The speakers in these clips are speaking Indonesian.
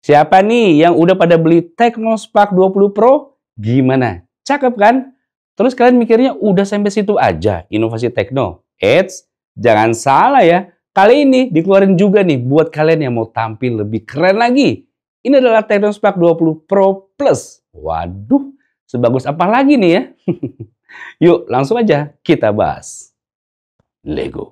Siapa nih yang udah pada beli Tecno Spark 20 Pro? Gimana? Cakep kan? Terus kalian mikirnya udah sampai situ aja inovasi Tecno? Eits, jangan salah ya. Kali ini dikeluarin juga nih buat kalian yang mau tampil lebih keren lagi. Ini adalah Tecno Spark 20 Pro Plus. Waduh, sebagus apa lagi nih ya? Yuk langsung aja kita bahas. Lego.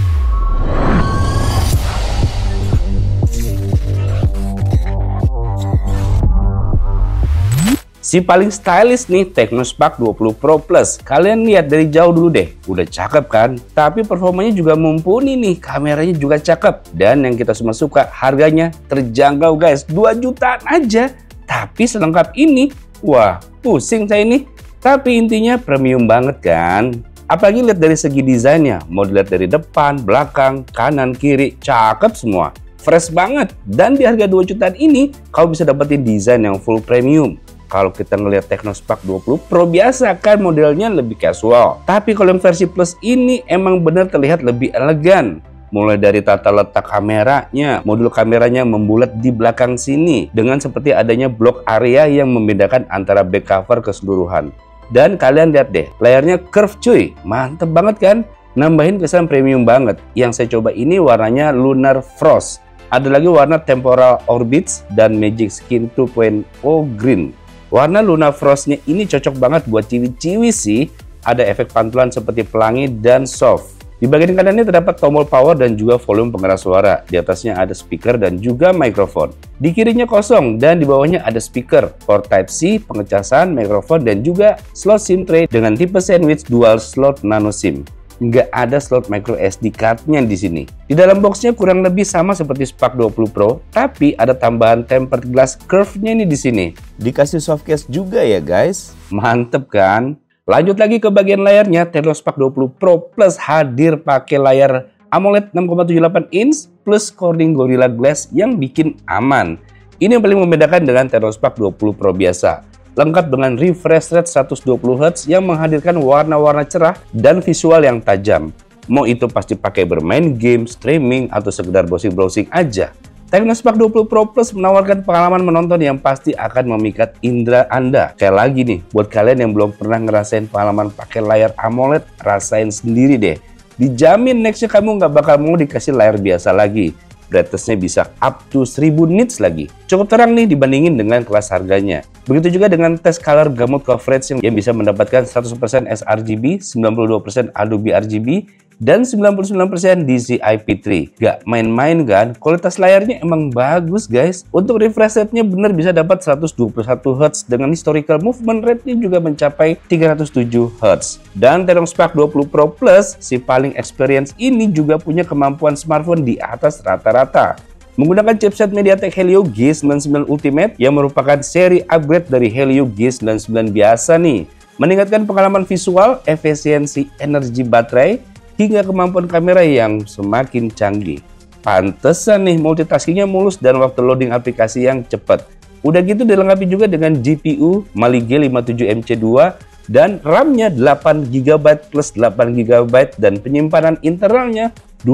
Si paling stylish nih Tecno Spark 20 Pro Plus. Kalian lihat dari jauh dulu deh. Udah cakep kan? Tapi performanya juga mumpuni nih. Kameranya juga cakep. Dan yang kita semua suka, harganya terjangkau guys. 2 jutaan aja. Tapi selengkap ini, wah pusing saya ini. Tapi intinya premium banget kan? Apalagi lihat dari segi desainnya. Mau dilihat dari depan, belakang, kanan, kiri. Cakep semua. Fresh banget. Dan di harga 2 jutaan ini, kau bisa dapetin desain yang full premium. Kalau kita ngelihat Tecno Spark 20 Pro biasa kan modelnya lebih casual. Tapi kalau yang versi Plus ini emang benar terlihat lebih elegan. Mulai dari tata letak kameranya, modul kameranya membulat di belakang sini. Dengan seperti adanya blok area yang membedakan antara back cover keseluruhan. Dan kalian lihat deh, layarnya curve cuy. Mantep banget kan? Nambahin kesan premium banget. Yang saya coba ini warnanya Lunar Frost. Ada lagi warna Temporal Orbits dan Magic Skin 2.0 Green. Warna Luna Frostnya ini cocok banget buat ciwi-ciwi sih. Ada efek pantulan seperti pelangi dan soft. Di bagian kanannya terdapat tombol power dan juga volume pengeras suara. Di atasnya ada speaker dan juga mikrofon. Di kirinya kosong dan di bawahnya ada speaker, port Type-C, pengecasan, mikrofon dan juga slot SIM tray dengan tipe sandwich dual slot nano SIM. Nggak ada slot micro SD card-nya di sini. Di dalam boxnya kurang lebih sama seperti Spark 20 Pro, tapi ada tambahan tempered glass curve-nya nih di sini. Dikasih soft case juga ya guys. Mantep kan? Lanjut lagi ke bagian layarnya, Tecno Spark 20 Pro Plus hadir pakai layar AMOLED 6,78 inch plus Corning Gorilla Glass yang bikin aman. Ini yang paling membedakan dengan Tecno Spark 20 Pro biasa. Lengkap dengan refresh rate 120Hz yang menghadirkan warna-warna cerah dan visual yang tajam. Mau itu pasti pakai bermain game, streaming, atau sekedar browsing-browsing aja. Tecno Spark 20 Pro Plus menawarkan pengalaman menonton yang pasti akan memikat indera Anda. Kayak lagi nih, buat kalian yang belum pernah ngerasain pengalaman pakai layar AMOLED, rasain sendiri deh. Dijamin nextnya kamu nggak bakal mau dikasih layar biasa lagi. Brightness-nya bisa up to 1000 nits lagi. Cukup terang nih dibandingin dengan kelas harganya. Begitu juga dengan tes color gamut coverage yang bisa mendapatkan 100% sRGB, 92% Adobe RGB, dan 99% DCI-P3. Gak main-main kan? Kualitas layarnya emang bagus guys. Untuk refresh rate-nya bener bisa dapat 121Hz dengan historical movement rate-nya juga mencapai 307Hz. Dan Tecno Spark 20 Pro Plus, si paling experience ini juga punya kemampuan smartphone di atas rata-rata. Menggunakan chipset MediaTek Helio G99 Ultimate yang merupakan seri upgrade dari Helio G99 biasa nih. Meningkatkan pengalaman visual, efisiensi energi baterai, hingga kemampuan kamera yang semakin canggih. Pantesan nih multitaskingnya mulus dan waktu loading aplikasi yang cepat. Udah gitu dilengkapi juga dengan GPU Mali G57MC2 dan RAM-nya 8GB plus 8GB dan penyimpanan internalnya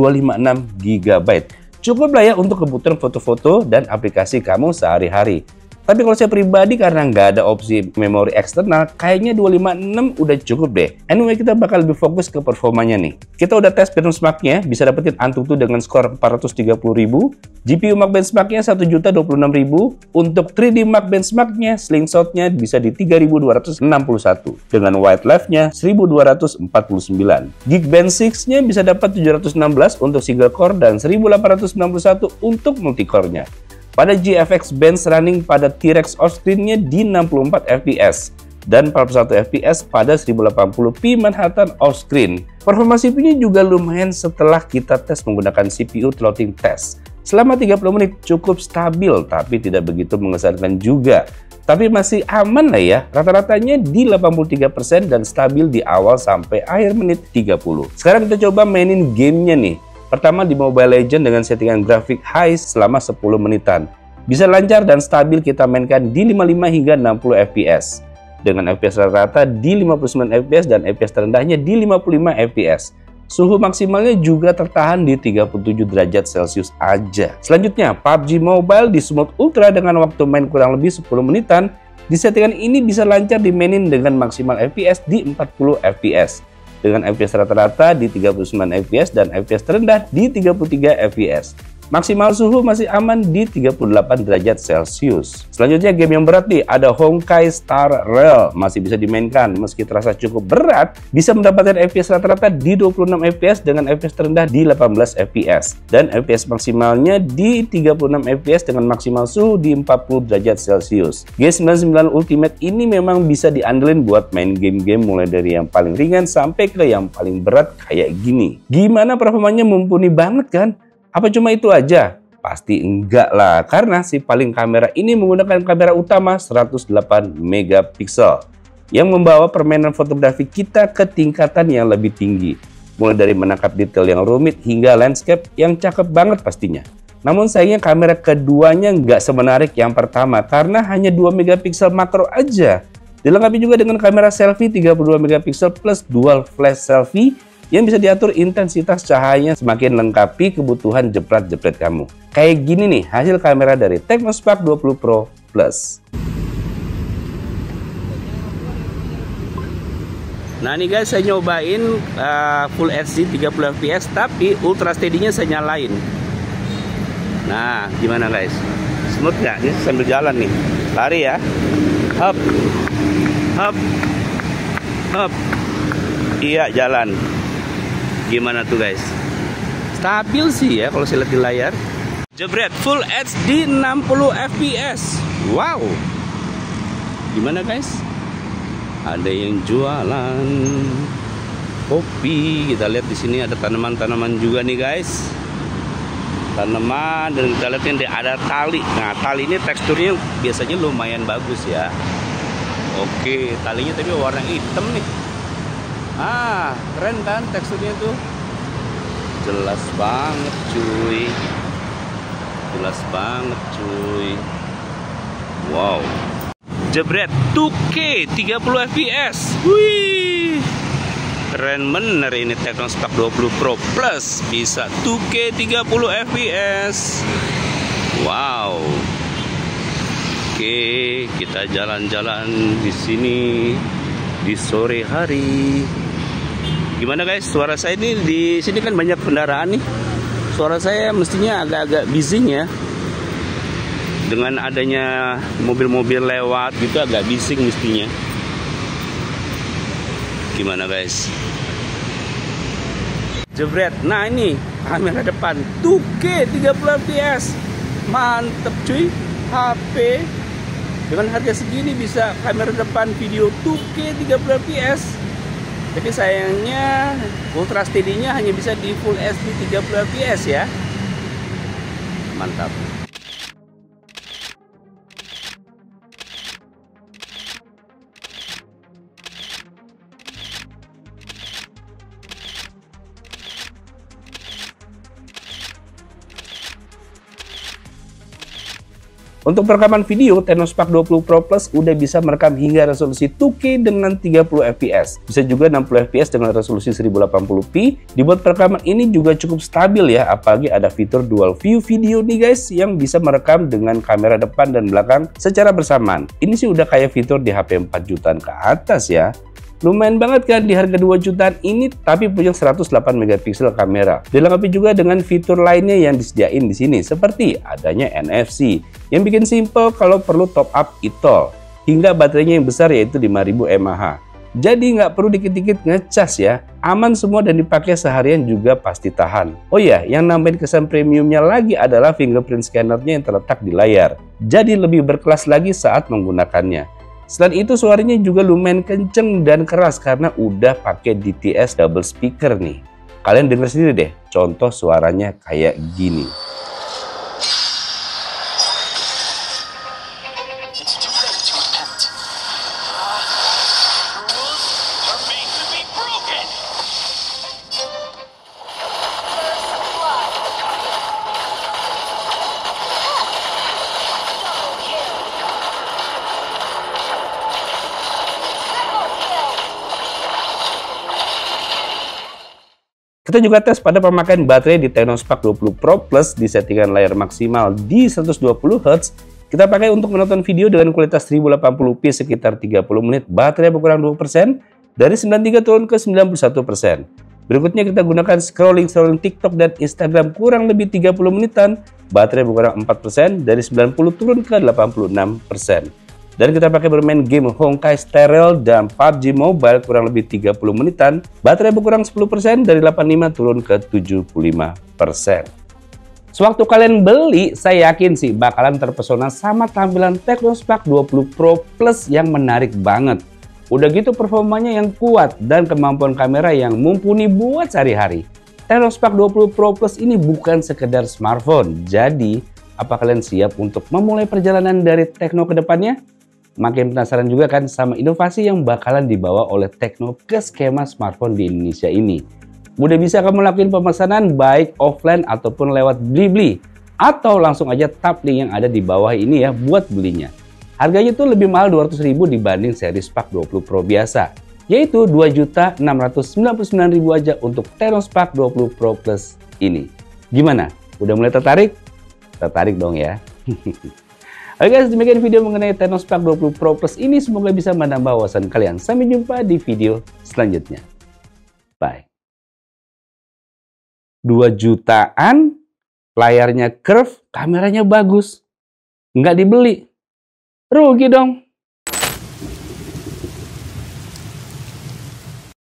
256GB. Cukup lah ya untuk kebutuhan foto-foto dan aplikasi kamu sehari-hari. Tapi kalau saya pribadi karena nggak ada opsi memori eksternal, kayaknya 256 udah cukup deh. Anyway, kita bakal lebih fokus ke performanya nih. Kita udah tes benchmark-nya, bisa dapetin Antutu dengan skor 430.000. GPU Mark benchmark-nya 1.026.000. Untuk 3D Mark benchmark-nya, slingshot-nya bisa di 3.261. Dengan white left-nya 1.249. Geekbench 6-nya bisa dapat 716 untuk single core dan 1.891 untuk multicore-nya. Pada GFX Bench running pada T-Rex offscreen-nya di 64 fps dan 41 fps pada 1080p Manhattan offscreen. Performa CPU-nya juga lumayan setelah kita tes menggunakan CPU throttling test. Selama 30 menit cukup stabil tapi tidak begitu mengesankan juga. Tapi masih aman lah ya, rata-ratanya di 83% dan stabil di awal sampai akhir menit 30. Sekarang kita coba mainin gamenya nih. Pertama di Mobile Legends dengan settingan grafik high selama 10 menitan. Bisa lancar dan stabil kita mainkan di 55 hingga 60 fps. Dengan fps rata-rata di 59 fps dan fps terendahnya di 55 fps. Suhu maksimalnya juga tertahan di 37 derajat Celcius aja. Selanjutnya, PUBG Mobile di Smooth Ultra dengan waktu main kurang lebih 10 menitan. Di settingan ini bisa lancar dimainin dengan maksimal FPS di 40 FPS. Dengan FPS rata-rata di 39 FPS dan FPS terendah di 33 FPS. Maksimal suhu masih aman di 38 derajat Celcius. Selanjutnya game yang berat nih, ada Honkai Star Rail. Masih bisa dimainkan, meski terasa cukup berat, bisa mendapatkan FPS rata-rata di 26 FPS dengan FPS terendah di 18 FPS. Dan FPS maksimalnya di 36 FPS dengan maksimal suhu di 40 derajat Celcius. G99 Ultimate ini memang bisa diandelin buat main game-game mulai dari yang paling ringan sampai ke yang paling berat kayak gini. Gimana performanya, mumpuni banget kan? Apa cuma itu aja? Pasti enggak lah, karena si paling kamera ini menggunakan kamera utama 108 megapiksel yang membawa permainan fotografi kita ke tingkatan yang lebih tinggi. Mulai dari menangkap detail yang rumit hingga landscape yang cakep banget pastinya. Namun sayangnya kamera keduanya nggak semenarik yang pertama karena hanya 2 megapiksel makro aja. Dilengkapi juga dengan kamera selfie 32 megapiksel plus dual flash selfie yang bisa diatur intensitas cahayanya semakin lengkapi kebutuhan jepret-jepret kamu. Kayak gini nih hasil kamera dari Technospark 20 Pro Plus. Nah nih guys, saya nyobain Full HD 30 fps tapi Ultra Steady-nya saya nyalain. Nah gimana guys? Smooth nggak? Ini sambil jalan nih. Lari ya. Hop. Hop. Hop. Iya jalan. Gimana tuh guys? Stabil sih ya kalau saya lihat di layar. Jebret Full HD 60 fps. Wow. Gimana guys? Ada yang jualan kopi. Kita lihat di sini ada tanaman-tanaman juga nih guys. Tanaman, dan kita lihat ini ada tali. Nah, tali ini teksturnya biasanya lumayan bagus ya. Oke, talinya tapi warna hitam nih. Ah, keren kan teksturnya tuh. Jelas banget cuy. Jelas banget cuy. Wow. Jebret 2K 30 fps. Wih. Keren bener ini Technospark 20 Pro Plus bisa 2K 30 fps. Wow. Oke, kita jalan-jalan di sini di sore hari. Gimana guys? Suara saya ini di sini kan banyak kendaraan nih. Suara saya mestinya agak-agak bising ya. Dengan adanya mobil-mobil lewat gitu agak bising mestinya. Gimana guys? Jebret. Nah ini kamera depan 2K 30 fps. Mantep cuy. HP dengan harga segini bisa kamera depan video 2K 30 fps. Tapi sayangnya Ultra Steady-nya hanya bisa di Full HD 30 fps ya. Mantap. Untuk perekaman video, Technospark 20 Pro Plus udah bisa merekam hingga resolusi 2K dengan 30 fps. Bisa juga 60 fps dengan resolusi 1080p. Dibuat perekaman ini juga cukup stabil ya, apalagi ada fitur dual view video nih guys, yang bisa merekam dengan kamera depan dan belakang secara bersamaan. Ini sih udah kayak fitur di HP 4 jutaan ke atas ya. Lumayan banget kan di harga 2 jutaan ini, tapi punya 108 megapiksel kamera. Dilengkapi juga dengan fitur lainnya yang disediain di sini, seperti adanya NFC, yang bikin simple kalau perlu top up e-tol, hingga baterainya yang besar yaitu 5000 mAh. Jadi nggak perlu dikit-dikit ngecas ya, aman semua dan dipakai seharian juga pasti tahan. Oh ya, yang nambahin kesan premiumnya lagi adalah fingerprint scannernya yang terletak di layar. Jadi lebih berkelas lagi saat menggunakannya. Selain itu suaranya juga lumayan kenceng dan keras karena udah pakai DTS double speaker nih. Kalian denger sendiri deh, contoh suaranya kayak gini. Kita juga tes pada pemakaian baterai di Technospark 20 Pro Plus di settingan layar maksimal di 120 Hz. Kita pakai untuk menonton video dengan kualitas 1080p sekitar 30 menit, baterai berkurang 2%, dari 93 turun ke 91%. Berikutnya kita gunakan scrolling TikTok dan Instagram kurang lebih 30 menitan, baterai berkurang 4%, dari 90 turun ke 86%. Dan kita pakai bermain game Honkai Star Rail dan PUBG Mobile kurang lebih 30 menitan, baterai berkurang 10%, dari 85 turun ke 75%. Sewaktu kalian beli, saya yakin sih bakalan terpesona sama tampilan Technospark 20 Pro Plus yang menarik banget. Udah gitu performanya yang kuat dan kemampuan kamera yang mumpuni buat sehari-hari. Technospark 20 Pro Plus ini bukan sekedar smartphone. Jadi, apa kalian siap untuk memulai perjalanan dari Tekno ke depannya? Makin penasaran juga kan sama inovasi yang bakalan dibawa oleh Tekno ke skema smartphone di Indonesia ini. Udah bisa kamu lakuin pemesanan baik offline ataupun lewat Blibli. Atau langsung aja tap link yang ada di bawah ini ya buat belinya. Harganya tuh lebih mahal 200.000 dibanding seri Spark 20 Pro biasa. Yaitu 2.699.000 aja untuk Technospark 20 Pro Plus ini. Gimana? Udah mulai tertarik? Tertarik dong ya. Oke guys, demikian video mengenai Technospark 20 Pro Plus ini. Semoga bisa menambah wawasan kalian. Sampai jumpa di video selanjutnya. Bye. 2 jutaan, layarnya curve, kameranya bagus. Nggak dibeli. Rugi dong.